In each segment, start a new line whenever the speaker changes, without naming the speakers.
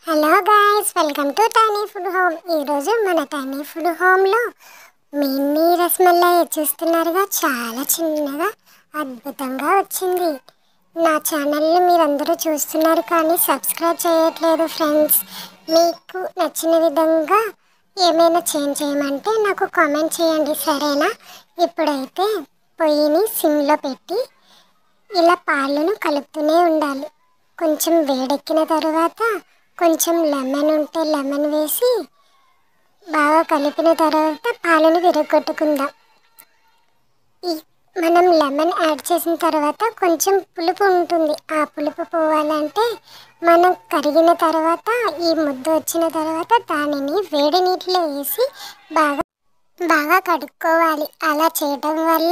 Hello guys, welcome to tiny food home. ఈరోజు మన tiny food హోమ్లో మినీ రసమలై చూస్తున్నారుగా, చాలా చిన్నగా అద్భుతంగా వచ్చింది. నా ఛానల్ని మీరందరూ చూస్తున్నారు కానీ సబ్స్క్రైబ్ చేయట్లేదు ఫ్రెండ్స్. మీకు నచ్చిన విధంగా ఏమైనా చేంజ్ చేయమంటే నాకు కామెంట్ చేయండి, సరేనా? ఇప్పుడైతే పొయ్యిని సిమ్లో పెట్టి ఇలా పాలను కలుపుతూనే ఉండాలి. కొంచెం వేడెక్కిన తర్వాత కొంచెం లెమన్ ఉంటే లెమన్ వేసి బాగా కలిపిన తర్వాత పాలను విరగొట్టుకుందాం. మనం లెమన్ యాడ్ చేసిన తర్వాత కొంచెం పులుపు ఉంటుంది. ఆ పులుపు పోవాలంటే మనం కరిగిన తర్వాత ఈ ముద్ద వచ్చిన తర్వాత దానిని వేడి నీటిలో వేసి బాగా బాగా కడుక్కోవాలి. అలా చేయడం వల్ల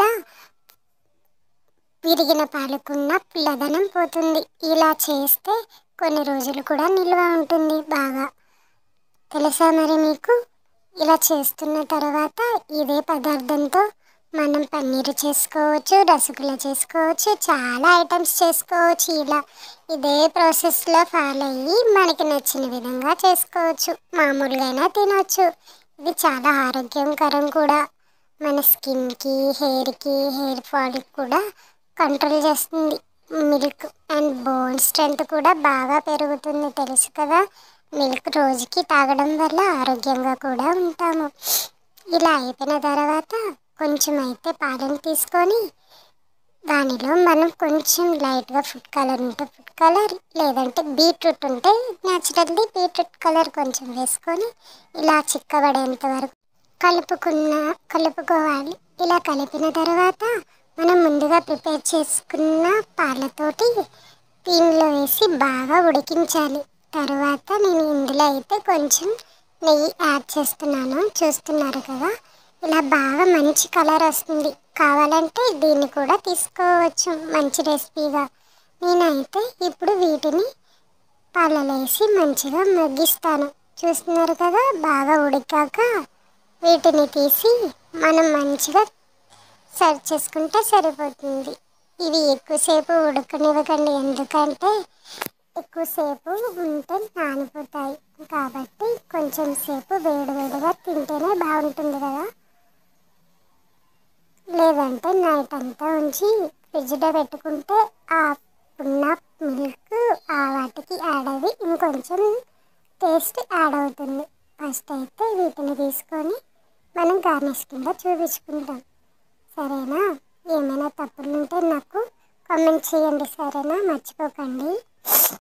విరిగిన పాలకున్న పుల్లదనం పోతుంది. ఇలా చేస్తే కొన్ని రోజులు కూడా నిల్వ ఉంటుంది. బాగా తెలుసా మరి మీకు? ఇలా చేస్తున్న తర్వాత ఇదే పదార్థంతో మనం పన్నీరు చేసుకోవచ్చు, రసగుల్లా చేసుకోవచ్చు, చాలా ఐటమ్స్ చేసుకోవచ్చు. ఇలా ఇదే ప్రాసెస్లో ఫాలో అయ్యి మనకి నచ్చిన విధంగా చేసుకోవచ్చు. మామూలుగా తినవచ్చు. ఇది చాలా ఆరోగ్యకరం కూడా. మన స్కిన్కి, హెయిర్కి, హెయిర్ ఫాల్కి కూడా కంట్రోల్ చేస్తుంది. మిల్క్ అండ్ బోన్ స్ట్రెంత్ కూడా బాగా పెరుగుతుంది, తెలుసు కదా. మిల్క్ రోజుకి తాగడం వల్ల ఆరోగ్యంగా కూడా ఉంటాము. ఇలా అయిపోయిన తర్వాత కొంచెం అయితే పాలను తీసుకొని దానిలో మనం కొంచెం లైట్గా ఫుడ్ కలర్ ఉంటే ఫుడ్ కలర్, లేదంటే బీట్రూట్ ఉంటే న్యాచురల్లీ బీట్రూట్ కలర్ కొంచెం వేసుకొని ఇలా చిక్కబడేంత వరకు కలుపుకోవాలి. ఇలా కలిపిన తర్వాత మనం ముందుగా ప్రిపేర్ చేసుకున్న పాలతోటి దీనిలో వేసి బాగా ఉడికించాలి. తర్వాత నేను ఇందులో అయితే కొంచెం నెయ్యి యాడ్ చేస్తున్నాను, చూస్తున్నారు కదా. ఇలా బాగా మంచి కలర్ వస్తుంది. కావాలంటే దీన్ని కూడా తీసుకోవచ్చు మంచి రెసిపీగా. నేనైతే ఇప్పుడు వీటిని పాలలో వేసి మంచిగా మగ్గిస్తాను. చూస్తున్నారు కదా, బాగా ఉడికాక వీటిని తీసి మనం మంచిగా సర్వ్ చేసుకుంటే సరిపోతుంది. ఇవి ఎక్కువసేపు ఉడకనివ్వకండి, ఎందుకంటే ఎక్కువసేపు ఉంటే నానిపోతాయి. కాబట్టి కొంచెం సేపు వేడివేడిగా తింటేనే బాగుంటుంది కదా. లేదంటే నైట్ అంతా ఉంచి ఫ్రిడ్జ్లో పెట్టుకుంటే ఆ ఉన్న మిల్క్ ఆ వాటికి యాడ్ అయ్యి ఇంకొంచెం టేస్ట్ యాడ్ అవుతుంది. ఫస్ట్ అయితే వీటిని తీసుకొని మనం గార్నిష్ కింద చూపించుకుంటాం, సరేనా? ఏమైనా తప్పులు ఉంటే నాకు కామెంట్ చేయండి, సరేనా? మర్చిపోకండి.